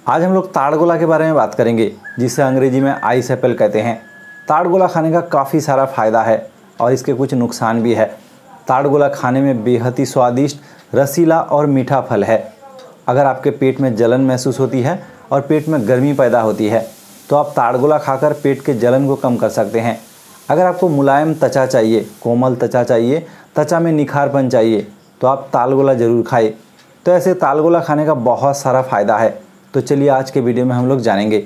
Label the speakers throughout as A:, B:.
A: आज हम लोग ताड़गोला के बारे में बात करेंगे, जिसे अंग्रेजी में आइस एप्पल कहते हैं। ताड़गोला खाने का काफ़ी सारा फ़ायदा है और इसके कुछ नुकसान भी है। ताड़गोला खाने में बेहद ही स्वादिष्ट, रसीला और मीठा फल है। अगर आपके पेट में जलन महसूस होती है और पेट में गर्मी पैदा होती है तो आप ताड़गोला खाकर पेट के जलन को कम कर सकते हैं। अगर आपको मुलायम त्वचा चाहिए, कोमल त्वचा चाहिए, त्वचा में निखारपन चाहिए तो आप ताड़गोला ज़रूर खाएं। तो ऐसे ताड़गोला खाने का बहुत सारा फ़ायदा है। तो चलिए आज के वीडियो में हम लोग जानेंगे।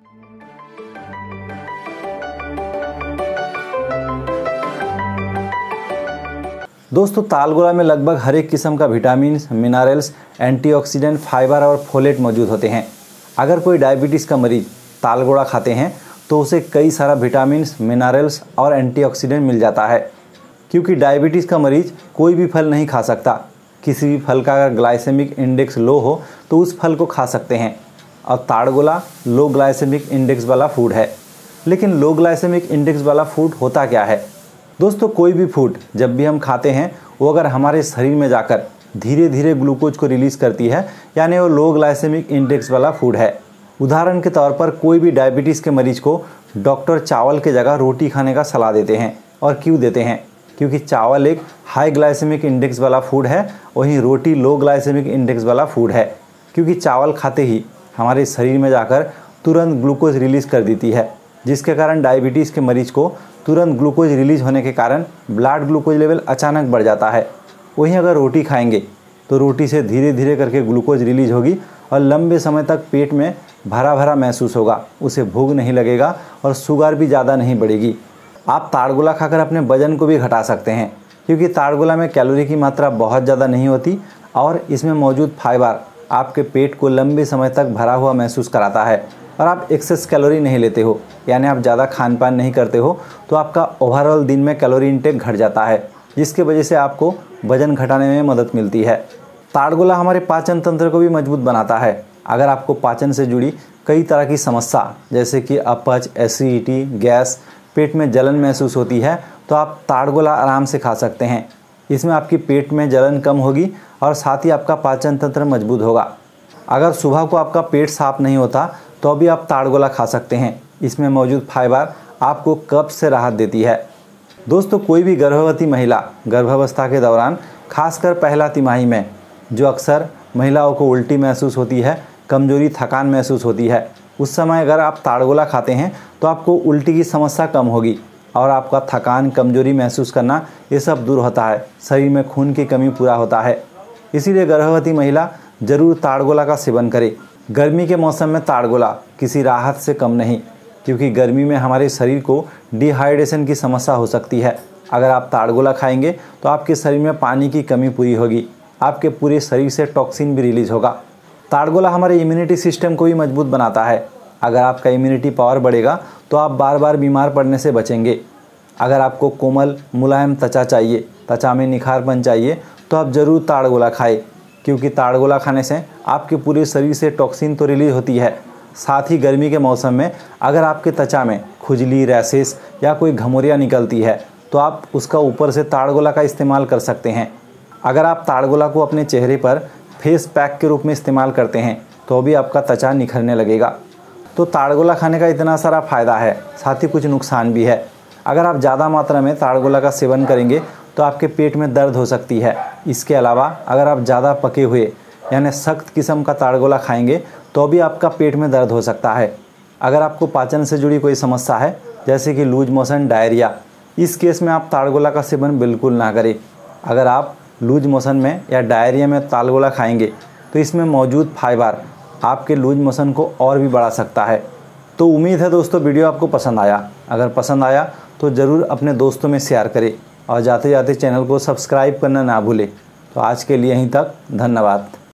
A: दोस्तों, ताड़गोला में लगभग हर एक किस्म का विटामिन, मिनरल्स, एंटीऑक्सीडेंट, फाइबर और फोलेट मौजूद होते हैं। अगर कोई डायबिटीज़ का मरीज ताड़गोला खाते हैं तो उसे कई सारा विटामिन, मिनरल्स और एंटीऑक्सीडेंट मिल जाता है। क्योंकि डायबिटीज़ का मरीज कोई भी फल नहीं खा सकता। किसी भी फल का अगर ग्लाइसेमिक इंडेक्स लो हो तो उस फल को खा सकते हैं, और ताड़गोला लो ग्लाइसेमिक इंडेक्स वाला फूड है। लेकिन लो ग्लाइसेमिक इंडेक्स वाला फूड होता क्या है? दोस्तों, कोई भी फूड जब भी हम खाते हैं वो अगर हमारे शरीर में जाकर धीरे धीरे ग्लूकोज को रिलीज़ करती है, यानी वो लो ग्लाइसेमिक इंडेक्स वाला फूड है। उदाहरण के तौर पर कोई भी डायबिटीज़ के मरीज को डॉक्टर चावल के जगह रोटी खाने का सलाह देते हैं। और क्यों देते हैं? क्योंकि चावल एक हाई ग्लाइसेमिक इंडेक्स वाला फूड है, वहीं रोटी लो ग्लाइसेमिक इंडेक्स वाला फूड है। क्योंकि चावल खाते ही हमारे शरीर में जाकर तुरंत ग्लूकोज रिलीज़ कर देती है, जिसके कारण डायबिटीज़ के मरीज को तुरंत ग्लूकोज रिलीज होने के कारण ब्लड ग्लूकोज लेवल अचानक बढ़ जाता है। वहीं अगर रोटी खाएंगे तो रोटी से धीरे धीरे करके ग्लूकोज रिलीज होगी और लंबे समय तक पेट में भरा भरा महसूस होगा, उसे भूख नहीं लगेगा और शुगर भी ज़्यादा नहीं बढ़ेगी। आप ताड़गोला खाकर अपने वजन को भी घटा सकते हैं, क्योंकि ताड़गोला में कैलोरी की मात्रा बहुत ज़्यादा नहीं होती और इसमें मौजूद फाइबर आपके पेट को लंबे समय तक भरा हुआ महसूस कराता है। और आप एक्सेस कैलोरी नहीं लेते हो, यानी आप ज़्यादा खान पान नहीं करते हो, तो आपका ओवरऑल दिन में कैलोरी इंटेक घट जाता है, जिसके वजह से आपको वजन घटाने में मदद मिलती है। ताड़गोला हमारे पाचन तंत्र को भी मजबूत बनाता है। अगर आपको पाचन से जुड़ी कई तरह की समस्या जैसे कि अपच, एसिडिटी, गैस, पेट में जलन महसूस होती है तो आप ताड़गोला आराम से खा सकते हैं। इसमें आपकी पेट में जलन कम होगी और साथ ही आपका पाचन तंत्र मजबूत होगा। अगर सुबह को आपका पेट साफ नहीं होता तो भी आप ताड़गोला खा सकते हैं। इसमें मौजूद फाइबर आपको कब्ज से राहत देती है। दोस्तों, कोई भी गर्भवती महिला गर्भावस्था के दौरान, खासकर पहला तिमाही में, जो अक्सर महिलाओं को उल्टी महसूस होती है, कमजोरी, थकान महसूस होती है, उस समय अगर आप ताड़गोला खाते हैं तो आपको उल्टी की समस्या कम होगी और आपका थकान, कमजोरी महसूस करना ये सब दूर होता है। शरीर में खून की कमी पूरा होता है। इसीलिए गर्भवती महिला ज़रूर ताड़गोला का सेवन करे। गर्मी के मौसम में ताड़गोला किसी राहत से कम नहीं, क्योंकि गर्मी में हमारे शरीर को डिहाइड्रेशन की समस्या हो सकती है। अगर आप ताड़गोला खाएंगे तो आपके शरीर में पानी की कमी पूरी होगी, आपके पूरे शरीर से टॉक्सिन भी रिलीज होगा। ताड़गोला हमारे इम्यूनिटी सिस्टम को भी मजबूत बनाता है। अगर आपका इम्यूनिटी पावर बढ़ेगा तो आप बार बार बीमार पड़ने से बचेंगे। अगर आपको कोमल, मुलायम त्वचा चाहिए, त्वचा में निखारपन चाहिए, तो आप ज़रूर ताड़गोला खाएं। क्योंकि ताड़गोला खाने से आपके पूरे शरीर से टॉक्सिन तो रिलीज होती है, साथ ही गर्मी के मौसम में अगर आपके त्वचा में खुजली, रैशेस या कोई घमौरियाँ निकलती है तो आप उसका ऊपर से ताड़गोला का इस्तेमाल कर सकते हैं। अगर आप ताड़गोला को अपने चेहरे पर फेस पैक के रूप में इस्तेमाल करते हैं तो भी आपका त्वचा निखरने लगेगा। तो ताड़गोला खाने का इतना सारा फ़ायदा है, साथ ही कुछ नुकसान भी है। अगर आप ज़्यादा मात्रा में ताड़गोला का सेवन करेंगे तो आपके पेट में दर्द हो सकती है। इसके अलावा अगर आप ज़्यादा पके हुए यानी सख्त किस्म का ताड़गोला खाएंगे तो भी आपका पेट में दर्द हो सकता है। अगर आपको पाचन से जुड़ी कोई समस्या है जैसे कि लूज मोशन, डायरिया, इस केस में आप ताड़गोला का सेवन बिल्कुल ना करें। अगर आप लूज मोशन में या डायरिया में ताड़गोला खाएंगे तो इसमें मौजूद फाइबर आपके लूज मोशन को और भी बढ़ा सकता है। तो उम्मीद है दोस्तों वीडियो आपको पसंद आया। अगर पसंद आया तो ज़रूर अपने दोस्तों में शेयर करें और जाते जाते चैनल को सब्सक्राइब करना ना भूलें। तो आज के लिए यहीं तक, धन्यवाद।